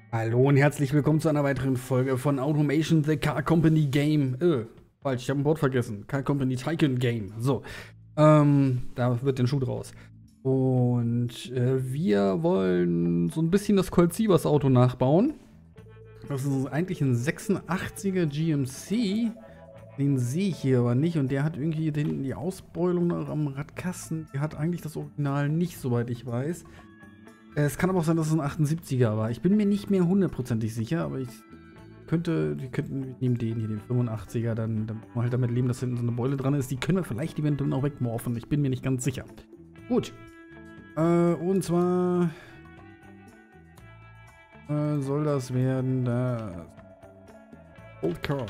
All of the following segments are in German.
Hallo und herzlich willkommen zu einer weiteren Folge von Automation The Car Company Game. Falsch, ich habe ein Wort vergessen. Car Company Tycoon Game. So, da wird der Schuh draus. Und wir wollen so ein bisschen das Colt Sievers Auto nachbauen. Das ist eigentlich ein 86er GMC. Den sehe ich hier aber nicht. Und der hat irgendwie hinten die Ausbeulung noch am Radkasten. Der hat eigentlich das Original nicht, soweit ich weiß. Es kann aber auch sein, dass es ein 78er war. Ich bin mir nicht mehr hundertprozentig sicher, aber wir nehmen den hier, den 85er, dann mal halt damit leben, dass hinten so eine Beule dran ist. Die können wir vielleicht eventuell auch wegmorphen. Ich bin mir nicht ganz sicher. Gut. Und zwar soll das werden das Old Car.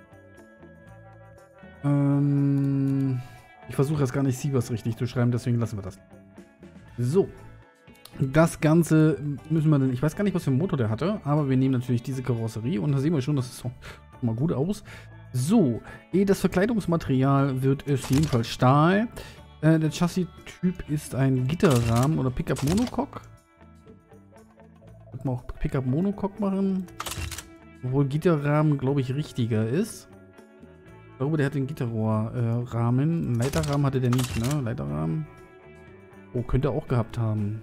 Ich versuche jetzt gar nicht Sievers richtig zu schreiben, deswegen lassen wir das. So. Das Ganze müssen wir dann, ich weiß gar nicht, was für einen Motor der hatte, aber wir nehmen natürlich diese Karosserie und da sehen wir schon, das ist schon mal gut aus. So, das Verkleidungsmaterial wird es jedenfalls Stahl. Der Chassis-Typ ist ein Gitterrahmen oder Pickup Monocoque. Könnte man auch Pickup Monocoque machen. Obwohl Gitterrahmen, glaube ich, richtiger ist. Ich glaube, der hat den Gitterrohrrahmen. Einen Leiterrahmen hatte der nicht, ne? Leiterrahmen. Oh, könnte er auch gehabt haben.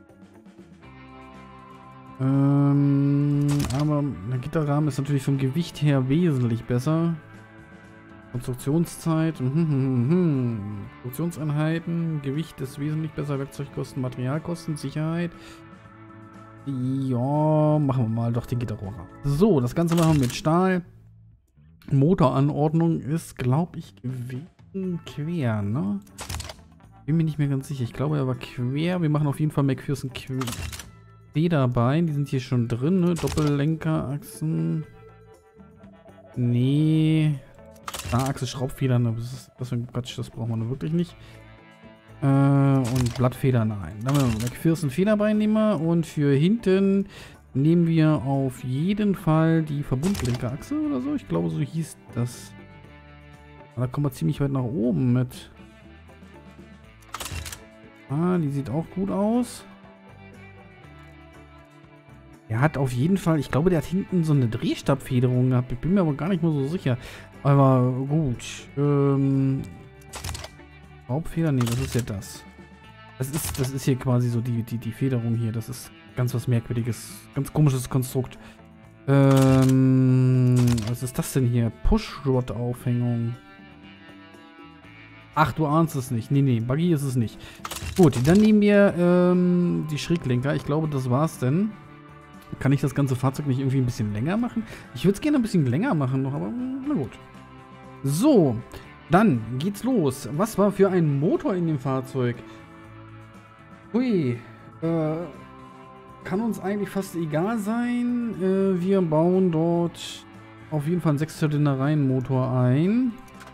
Aber der Gitterrahmen ist natürlich vom Gewicht her wesentlich besser. Konstruktionszeit, Produktionseinheiten, Gewicht ist wesentlich besser, Werkzeugkosten, Materialkosten, Sicherheit. Ja, machen wir mal doch den Gitterrohrer. So, das Ganze machen wir mit Stahl. Motoranordnung ist, glaube ich, gewesen quer, ne? Bin mir nicht mehr ganz sicher. Ich glaube, er war quer. Wir machen auf jeden Fall McPherson quer. Federbein, die sind hier schon drin, ne? Doppellenkerachsen. Nee. Achse, Schraubfedern, das ist Quatsch, das brauchen wir nur wirklich nicht. Und Blattfedern, nein. Dann haben wir McPherson Federbein nehmen wir und für hinten nehmen wir auf jeden Fall die Verbundlenkerachse oder so. Ich glaube, so hieß das. Da kommen wir ziemlich weit nach oben mit. Ah, die sieht auch gut aus. Er hat auf jeden Fall, ich glaube, der hat hinten so eine Drehstabfederung gehabt. Ich bin mir aber gar nicht mehr so sicher. Aber gut. Schraubfeder? Nee, das ist ja das. Das ist hier quasi so die Federung hier. Das ist ganz was Merkwürdiges. Ganz komisches Konstrukt. Was ist das denn hier? Pushrod-Aufhängung. Ach, du ahnst es nicht. Nee, Buggy ist es nicht. Gut, dann nehmen wir die Schräglenker. Ich glaube, das war's denn. Kann ich das ganze Fahrzeug nicht irgendwie ein bisschen länger machen? Ich würde es gerne ein bisschen länger machen noch, aber na gut. So, dann geht's los. Was war für ein Motor in dem Fahrzeug? Hui, kann uns eigentlich fast egal sein. Wir bauen dort auf jeden Fall einen 6-Zylinder-Reihenmotor ein.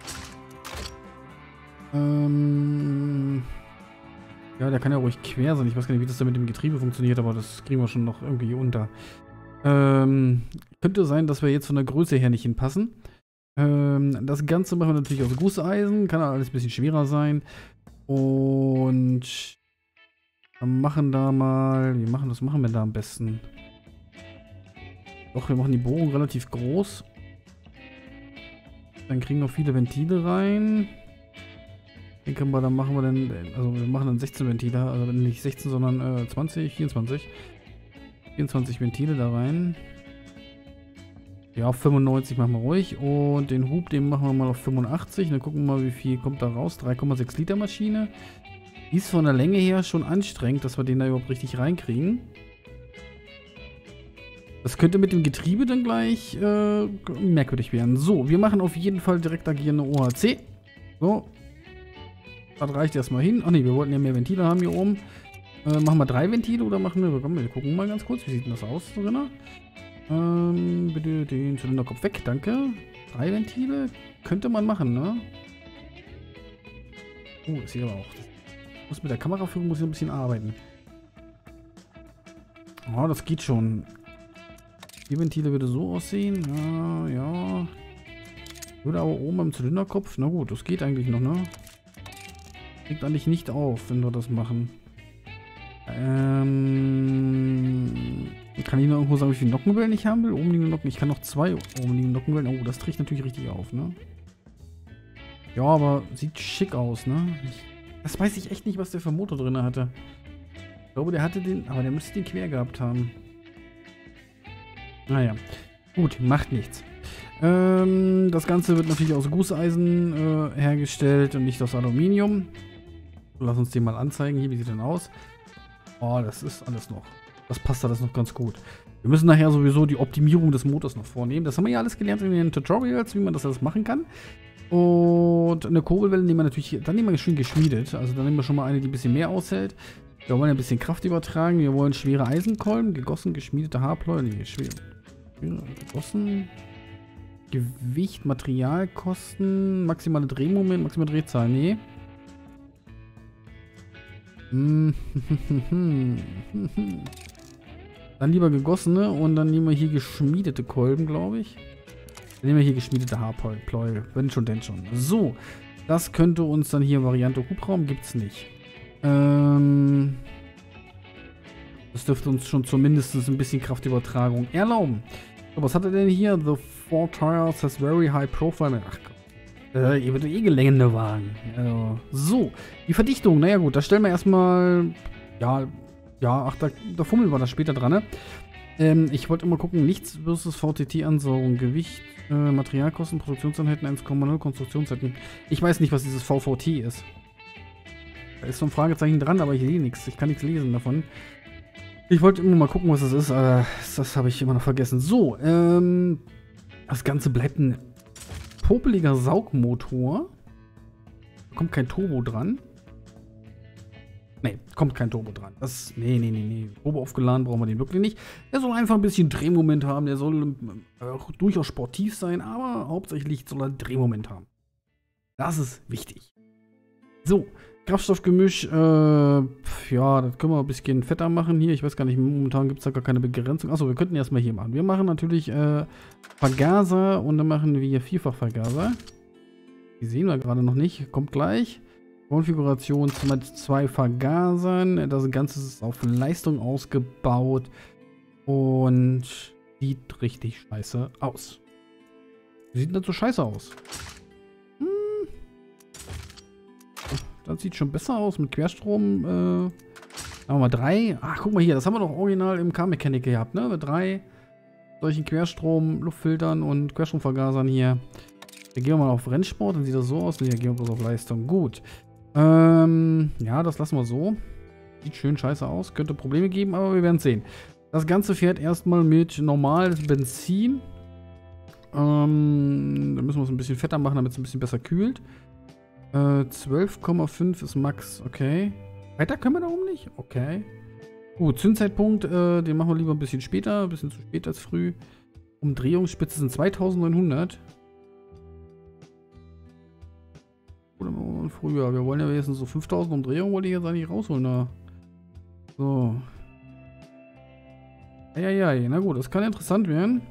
Ja, der kann ja ruhig quer sein. Ich weiß gar nicht, wie das da mit dem Getriebe funktioniert, aber das kriegen wir schon noch irgendwie unter. Könnte sein, dass wir jetzt von der Größe her nicht hinpassen. Das Ganze machen wir natürlich aus Gusseisen. Kann alles ein bisschen schwerer sein. Und machen da mal... Was machen wir da am besten? Doch, wir machen die Bohrung relativ groß. Dann kriegen wir viele Ventile rein. Dann machen wir dann, also wir machen dann 16 Ventile, also nicht 16, sondern 24 Ventile da rein. Ja, auf 95 machen wir ruhig und den Hub, den machen wir mal auf 85, dann gucken wir mal, wie viel kommt da raus. 3,6 Liter Maschine. Die ist von der Länge her schon anstrengend, dass wir den da überhaupt richtig reinkriegen. Das könnte mit dem Getriebe dann gleich merkwürdig werden. So, wir machen auf jeden Fall direkt agierende OHC. So. Das reicht erstmal hin. Ach ne, wir wollten ja mehr Ventile haben hier oben. Machen wir 3 Ventile oder machen wir... Komm, wir gucken mal ganz kurz. Wie sieht denn das aus drin? Bitte den Zylinderkopf weg, danke. 3 Ventile könnte man machen, ne? Oh, das hier aber auch. Ich muss mit der Kameraführung ein bisschen arbeiten. Oh, das geht schon. Die Ventile würde so aussehen. Ja. Würde aber oben am Zylinderkopf. Na gut, das geht eigentlich noch, ne? Kriegt eigentlich nicht auf, wenn wir das machen. Kann ich noch irgendwo sagen, wie viele Nockenwellen ich haben will? Oben liegende Nocken. Ich kann noch 2 oben liegende Nockenwellen. Oh, das trägt natürlich richtig auf, ne? Ja, aber sieht schick aus, ne? Das weiß ich echt nicht, was der für Motor drin hatte. Ich glaube, der hatte den... Aber der müsste den quer gehabt haben. Naja. Gut, macht nichts. Das Ganze wird natürlich aus Gusseisen hergestellt und nicht aus Aluminium. Lass uns den mal anzeigen. Hier, wie sieht denn aus? Oh, das ist alles noch. Das passt alles noch ganz gut. Wir müssen nachher sowieso die Optimierung des Motors noch vornehmen. Das haben wir ja alles gelernt in den Tutorials, wie man das alles machen kann. Und eine Kurbelwelle nehmen wir natürlich, dann nehmen wir schön geschmiedet. Also dann nehmen wir schon mal eine, die ein bisschen mehr aushält. Wir wollen ein bisschen Kraft übertragen. Wir wollen schwere Eisenkolben, gegossen, geschmiedete Haarpläue. Nee, schwer. Gegossen. Gewicht, Materialkosten, maximale Drehmoment, maximale Drehzahl. Nee. Dann lieber gegossene und dann nehmen wir hier geschmiedete Kolben, glaube ich. Dann nehmen wir hier geschmiedete Haarpläue. Wenn schon, denn schon. So, das könnte uns dann hier Variante Hubraum, gibt's nicht. Das dürfte uns schon zumindest ein bisschen Kraftübertragung erlauben. So, was hat er denn hier? The four tires has very high profile. Ach Gott. Ihr wird eh gelängende Wagen. Also, so, die Verdichtung. Naja gut, da stellen wir erstmal... Ja, ach, da fummeln wir das später dran, ne? Ich wollte immer gucken, nichts versus VTT-Ansaugung, Gewicht, Materialkosten, Produktionseinheiten 1,0, Konstruktionszeiten. Ich weiß nicht, was dieses VVT ist. Da ist so ein Fragezeichen dran, aber ich sehe nichts. Ich kann nichts lesen davon. Ich wollte immer mal gucken, was das ist, aber das habe ich immer noch vergessen. So, das Ganze bleibt ein popeliger Saugmotor. Da kommt kein Turbo dran. Nee, kommt kein Turbo dran. Nee. Turbo aufgeladen brauchen wir den wirklich nicht. Der soll einfach ein bisschen Drehmoment haben. Der soll auch durchaus sportiv sein, aber hauptsächlich soll er Drehmoment haben. Das ist wichtig. So, Kraftstoffgemisch, ja, das können wir ein bisschen fetter machen hier. Ich weiß gar nicht, momentan gibt es da gar keine Begrenzung. Achso, wir könnten erstmal hier machen. Wir machen natürlich Vergaser und dann machen wir Vierfachvergaser. Die sehen wir gerade noch nicht. Kommt gleich. Konfiguration mit 2 Vergasern. Das Ganze ist auf Leistung ausgebaut und sieht richtig scheiße aus. Wie sieht denn das so scheiße aus? Das sieht schon besser aus mit Querstrom. Haben wir mal 3. Ach, guck mal hier, das haben wir doch original im Car-Mechanik gehabt, ne? Mit 3 solchen Querstrom, Luftfiltern und Querstromvergasern hier. Da gehen wir mal auf Rennsport, dann sieht das so aus. Ne, hier gehen wir bloß auf Leistung. Gut. Ja, das lassen wir so. Sieht schön scheiße aus. Könnte Probleme geben, aber wir werden es sehen. Das Ganze fährt erstmal mit normales Benzin. Da müssen wir es ein bisschen fetter machen, damit es ein bisschen besser kühlt. 12,5 ist Max. Okay. Weiter können wir da oben nicht? Okay. Gut, Zündzeitpunkt, den machen wir lieber ein bisschen später. Ein bisschen zu spät als früh. Umdrehungsspitze sind 2900. Oder früher. Wir wollen ja wenigstens so 5000 Umdrehungen, wollte ich jetzt eigentlich rausholen. Da. So. Eieiei, na gut, das kann interessant werden.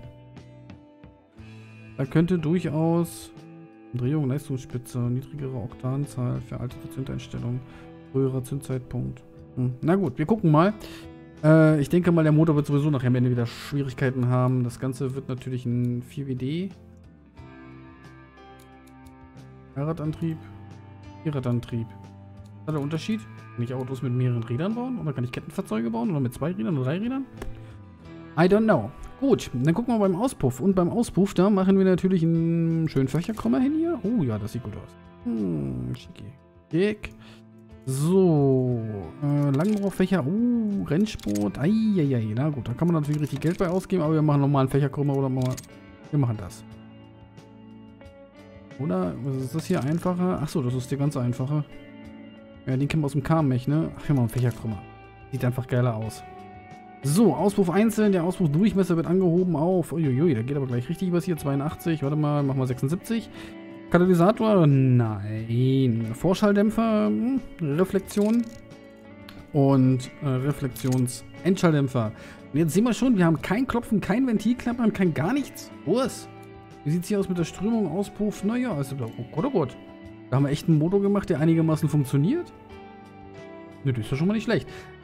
Da könnte durchaus Umdrehung, Leistungsspitze, niedrigere Oktanzahl, veraltete Zündeinstellung, früherer Zündzeitpunkt. Na gut, wir gucken mal. Ich denke mal, der Motor wird sowieso nachher am Ende wieder Schwierigkeiten haben. Das Ganze wird natürlich ein 4WD. Allradantrieb. Vierradantrieb. Was hat der Unterschied? Kann ich Autos mit mehreren Rädern bauen? Oder kann ich Kettenfahrzeuge bauen? Oder mit 2 Rädern oder 3 Rädern? I don't know. Gut, dann gucken wir beim Auspuff. Und beim Auspuff, da machen wir natürlich einen schönen Fächerkrümmer hin hier. Oh ja, das sieht gut aus. Schicki. Schick. So. Langrohrfächer. Rennsport. Eieiei. Na gut, da kann man natürlich richtig Geld bei ausgeben, aber wir machen nochmal einen Fächerkrümmer oder mal. Wir machen das. Oder? Was ist das hier? Einfacher? Achso, das ist der ganz einfache. Ja, den kennen wir aus dem Car-Mech, ne? Ach, hier mal einen Fächerkrümmer. Sieht einfach geiler aus. So, Auspuff einzeln. Der Auspuffdurchmesser wird angehoben auf. Uiuiui, da geht aber gleich richtig was hier. 82. Warte mal, machen wir 76. Katalysator? Nein. Vorschalldämpfer? Reflexion. Und Reflexionsendschalldämpfer. Und jetzt sehen wir schon, wir haben kein Klopfen, kein Ventilklappern, kein gar nichts. Was? Wie sieht es hier aus mit der Strömung, Auspuff? Naja, also, oh Gott, oh Gott. Da haben wir echt einen Motor gemacht, der einigermaßen funktioniert. Ne, das ist ja schon mal nicht schlecht.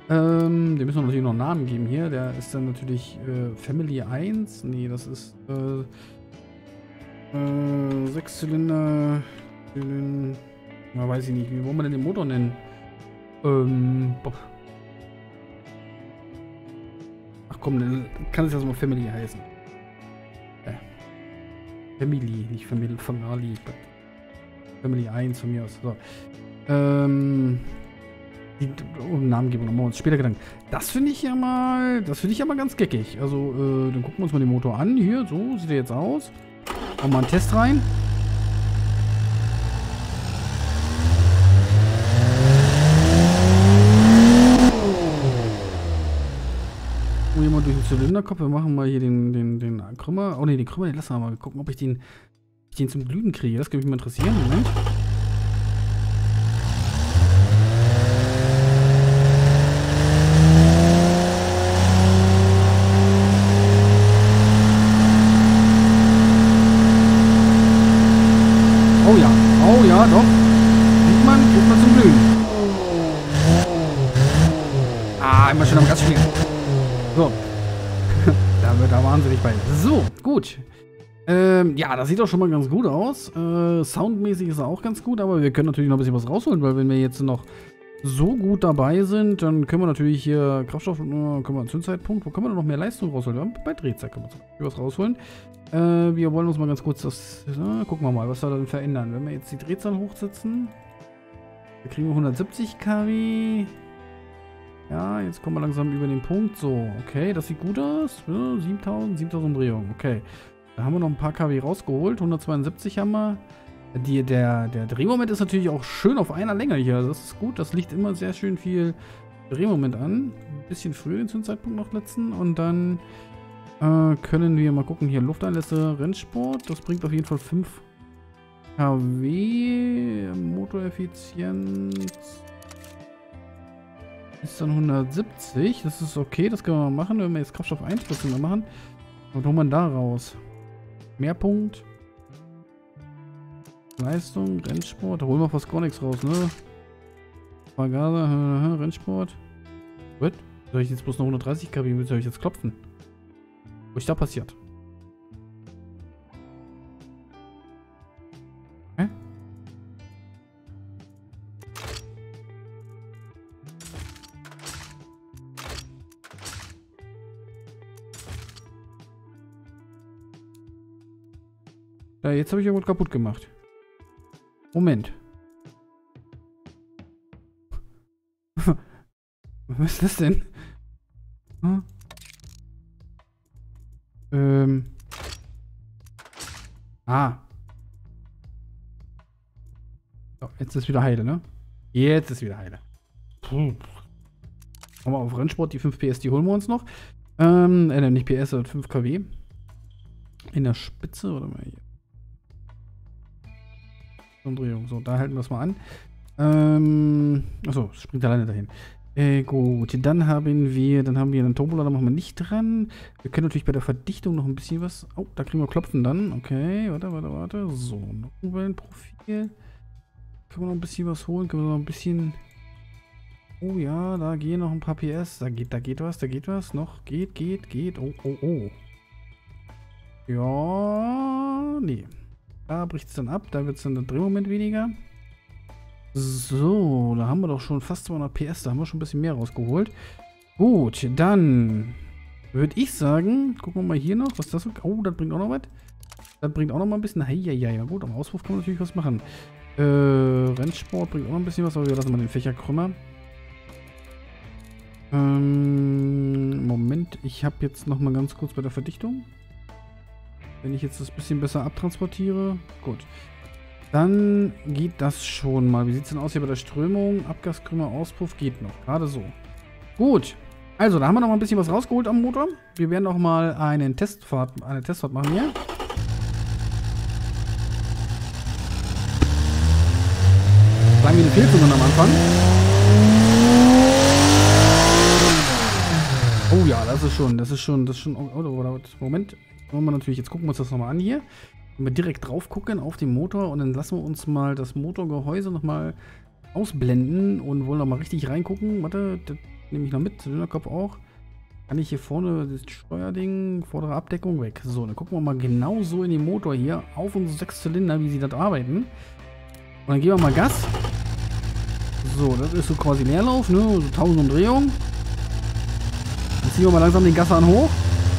Dem müssen wir natürlich noch einen Namen geben hier. Der ist dann natürlich Family 1. Nee, das ist 6 Zylinder. Ja, weiß ich nicht. Wie wollen wir denn den Motor nennen? Ach komm, dann kann es ja so mal Family heißen. Family, nicht Family, Family 1 von mir aus. So. Die Namengebung machen wir uns später Gedanken. Das finde ich ja mal ganz geckig. Also, dann gucken wir uns mal den Motor an. Hier, so sieht er jetzt aus. Machen wir mal einen Test rein. Hier mal durch den Zylinderkopf. Wir machen mal hier den Krümmer. Oh ne, den Krümmer, den lassen wir mal. Gucken, ob ich den zum Glühen kriege. Das würde mich mal interessieren. Moment. Oh ja, doch. Kriegt man zum Glühen. Ah, immer schön am Gas spielen. So. Da wird er wahnsinnig bei. So, gut. Ja, das sieht doch schon mal ganz gut aus. Soundmäßig ist er auch ganz gut, aber wir können natürlich noch ein bisschen was rausholen, weil wenn wir jetzt noch so gut dabei sind, dann können wir natürlich hier Kraftstoff, können wir einen Zündzeitpunkt, wo können wir noch mehr Leistung rausholen? Bei Drehzahl können wir was rausholen. Wir wollen uns mal ganz kurz das, gucken wir mal, was wir dann verändern. Wenn wir jetzt die Drehzahl hochsetzen, dann kriegen wir 170 kW. Ja, jetzt kommen wir langsam über den Punkt. So, okay, das sieht gut aus. Ja, 7000 Umdrehungen, okay. Da haben wir noch ein paar kW rausgeholt. 172 haben wir. Der Drehmoment ist natürlich auch schön auf einer Länge hier. Das ist gut. Das liegt immer sehr schön viel Drehmoment an. Ein bisschen früher den Zündzeitpunkt noch setzen. Und dann können wir mal gucken. Hier Lufteinlässe, Rennsport. Das bringt auf jeden Fall 5 kW. Motoreffizienz ist dann 170. Das ist okay. Das können wir mal machen. Wenn wir jetzt Kraftstoff 1% machen. Was holen wir da raus? Mehrpunkt. Leistung, Rennsport. Da holen wir fast gar nichts raus, ne? Vergaser, Rennsport. What? Soll ich jetzt bloß noch 130 kW? Wie soll ich jetzt klopfen? Was ist da passiert? Hä? Ja, jetzt habe ich irgendwas kaputt gemacht. Moment. Was ist das denn? Hm? So, jetzt ist wieder heile, ne? Jetzt ist wieder heile. Kommen wir auf Rennsport, die 5 PS, die holen wir uns noch. Nicht PS, sondern 5 kW. In der Spitze, oder mal hier. Umdrehung. So, da halten wir es mal an. Achso, springt alleine dahin. Gut, dann haben wir einen Turbolader, da machen wir nicht dran. Wir können natürlich bei der Verdichtung noch ein bisschen was. Oh, da kriegen wir Klopfen dann. Okay, warte. So, Nockenwellenprofil. Können wir noch ein bisschen was holen? Können wir noch ein bisschen. Oh ja, da gehen noch ein paar PS. Da geht was. Noch. Geht. Oh. Ja, nee. Da bricht es dann ab, da wird es dann der Drehmoment weniger. So, da haben wir doch schon fast 200 PS, da haben wir schon ein bisschen mehr rausgeholt. Gut, dann würde ich sagen, gucken wir mal hier noch, was das so. Oh, das bringt auch noch was. Das bringt auch noch mal ein bisschen. Ja, gut, am Auspuff kann man natürlich was machen. Rennsport bringt auch noch ein bisschen was, aber wir lassen mal den Fächerkrümmer. Moment, ich habe jetzt noch mal ganz kurz bei der Verdichtung. Wenn ich jetzt das bisschen besser abtransportiere. Gut. Dann geht das schon mal. Wie sieht es denn aus hier bei der Strömung? Abgaskrümmer, Auspuff geht noch. Gerade so. Gut. Also, da haben wir noch mal ein bisschen was rausgeholt am Motor. Wir werden noch mal eine Testfahrt machen hier. Klein wie eine Fehlzündung am Anfang. Oh ja, das ist schon. Oh, Moment. Wollen wir natürlich, jetzt gucken wir uns das nochmal an hier. Wenn wir direkt drauf gucken auf den Motor und dann lassen wir uns mal das Motorgehäuse nochmal ausblenden und wollen nochmal richtig reingucken. Warte, nehme ich noch mit. Zylinderkopf auch. Kann ich hier vorne das Steuerding, vordere Abdeckung weg. So, dann gucken wir mal genau so in den Motor hier. Auf unsere 6 Zylinder, wie sie das arbeiten. Und dann geben wir mal Gas. So, das ist so quasi Leerlauf, ne? So 1000 Umdrehungen. Dann ziehen wir mal langsam den Gashahn hoch.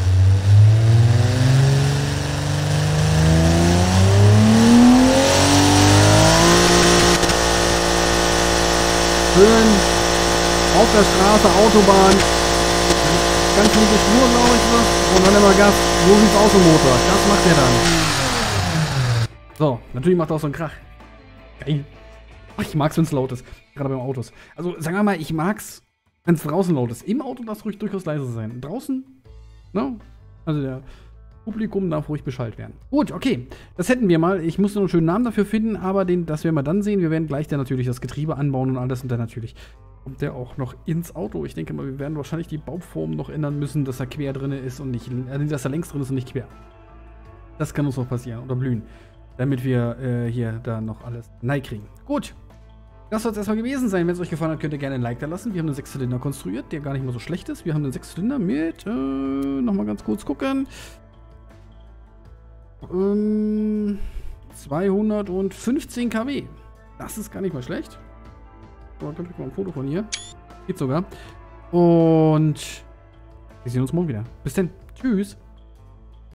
Schön auf der Straße, Autobahn. Ganz linke Spur, glaube ich, was. Und dann immer Gas. So sieht's aus im Motor. Das macht er dann. So, natürlich macht er auch so einen Krach. Geil. Ach, ich mag's, wenn es laut ist. Gerade beim Autos. Also, sagen wir mal, ich mag's, wenn es draußen laut ist. Im Auto darf es ruhig durchaus leise sein. Draußen, ne? Also, der Publikum darf ruhig Bescheid werden. Gut, okay. Das hätten wir mal. Ich musste noch einen schönen Namen dafür finden, aber das werden wir dann sehen. Wir werden gleich dann natürlich das Getriebe anbauen und alles. Und dann natürlich kommt der auch noch ins Auto. Ich denke mal, wir werden wahrscheinlich die Bauform noch ändern müssen, dass er quer drin ist und nicht, dass er längs drin ist und nicht quer. Das kann uns noch passieren oder blühen. Damit wir hier da noch alles neu kriegen. Gut. Das soll es erstmal gewesen sein. Wenn es euch gefallen hat, könnt ihr gerne ein Like da lassen. Wir haben einen 6-Zylinder konstruiert, der gar nicht mal so schlecht ist. Wir haben einen 6-Zylinder mit, nochmal ganz kurz gucken. 215 kW. Das ist gar nicht mal schlecht. So, dann kriegt man ein Foto von hier. Geht sogar. Und wir sehen uns morgen wieder. Bis dann. Tschüss.